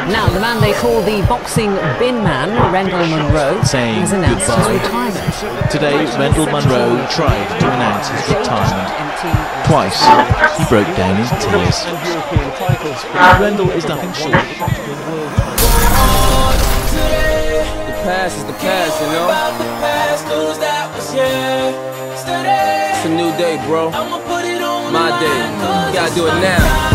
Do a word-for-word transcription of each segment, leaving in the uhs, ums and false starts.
Now, the man they call the boxing bin man, Rendell Munroe, saying has announced goodbye. his retirement. Today, Rendell Munroe tried to announce his retirement. Twice, he broke down in tears. Rendell is nothing short of the past is the past, you know? It's a new day, bro. My day. You gotta do it now.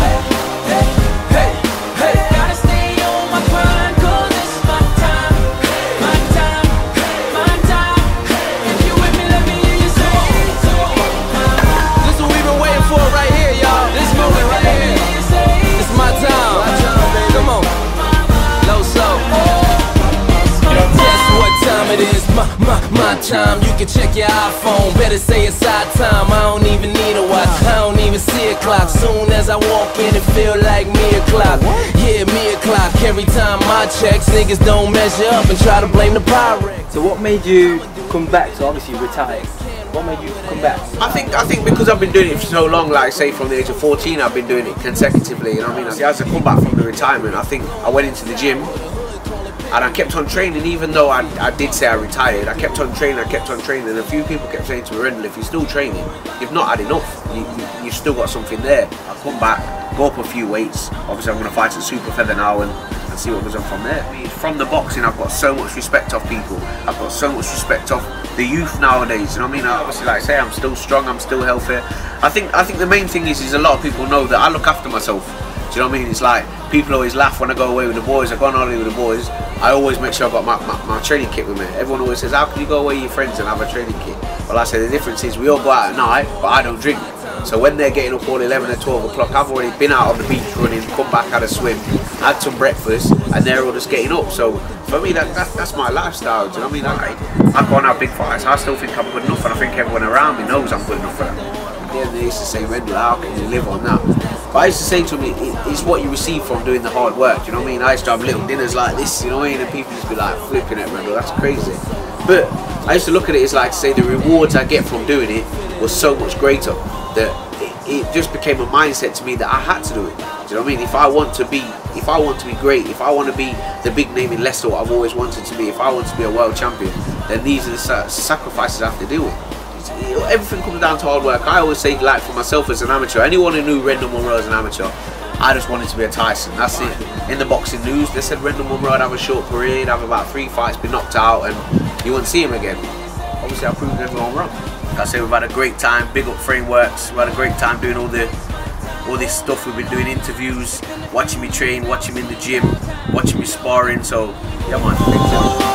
It is my, my, my time. You can check your iPhone. Better say it's our time. I don't even need a watch. I don't even see a clock. Soon as I walk in, it feel like me o'clock. Yeah, me o'clock. Every time I checks, niggas don't measure up and try to blame the Pyrex. So what made you come back? So obviously you retired. What made you come back? I think I think because I've been doing it for so long, like say from the age of fourteen, I've been doing it consecutively. You know what I mean? See, as I come back from the retirement, I think I went into the gym. And I kept on training, even though I, I did say I retired. I kept on training, I kept on training, and a few people kept saying to me, Rendell, if you're still training, you've not had enough. You, you, you've still got something there. I come back, go up a few weights. Obviously, I'm going to fight at super feather now and, and see what goes on from there. From the boxing, I've got so much respect of people. I've got so much respect of the youth nowadays. You know what I mean? I obviously, like I say, I'm still strong, I'm still healthy. I think I think the main thing is, is a lot of people know that I look after myself. Do you know what I mean? It's like, people always laugh when I go away with the boys. I go on holiday with the boys. I always make sure I've got my, my, my training kit with me. Everyone always says, how can you go away with your friends and have a training kit? Well, I say the difference is we all go out at night, but I don't drink. So when they're getting up all eleven or twelve o'clock, I've already been out on the beach running, come back, had a swim, had some breakfast, and they're all just getting up. So for me, that, that that's my lifestyle. Do you know what I mean? I, I go on out big fights. I still think I'm good enough, and I think everyone around me knows I'm good enough for them. Yeah, they used to say, Rendell, how can you live on that? But I used to say to me, it, it's what you receive from doing the hard work. Do you know what I mean? I used to have little dinners like this, you know what I mean? And people used to be like, flipping it, Rendell, that's crazy. But I used to look at it as like to say the rewards I get from doing it was so much greater that it, it just became a mindset to me that I had to do it. Do you know what I mean? If I want to be, if I want to be great, if I want to be the big name in Leicester, what I've always wanted to be, if I want to be a world champion, then these are the sacrifices I have to do it. Everything comes down to hard work. I always say, like for myself as an amateur, anyone who knew Rendell Munroe as an amateur, I just wanted to be a Tyson. That's it. In the boxing news, they said Rendell Munroe would have a short career, he'd have about three fights, be knocked out, and you wouldn't see him again. Obviously, I proved everyone wrong. Like I say, we've had a great time. Big up Frameworks. We've had a great time doing all the all this stuff. We've been doing interviews, watching me train, watching me in the gym, watching me sparring. So, yeah, man.